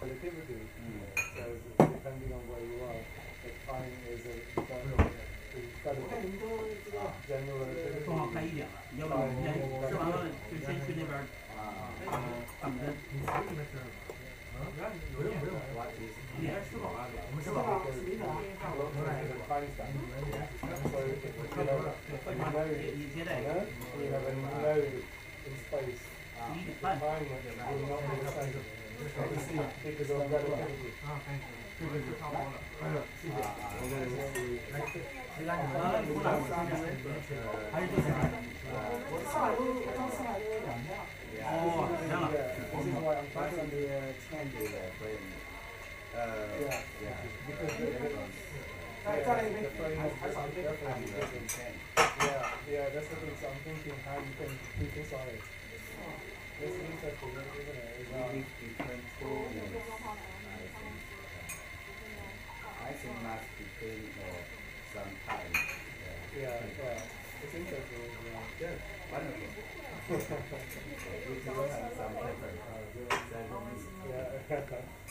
relativity. So depending on where you are, the time is incredible. General relativity. 正好开1点了，要不你先吃完了就先去那边放针。不用，你还吃饱了？我们吃饱了。你接待。11点半。还是这样。哦，行了。 Yeah, that's the thing. So I'm thinking how you can do this on it. This is interesting, isn't it? Different tools, I think must depend on some time. Yeah. It's interesting. Yeah, wonderful. We do have some paper. Yeah.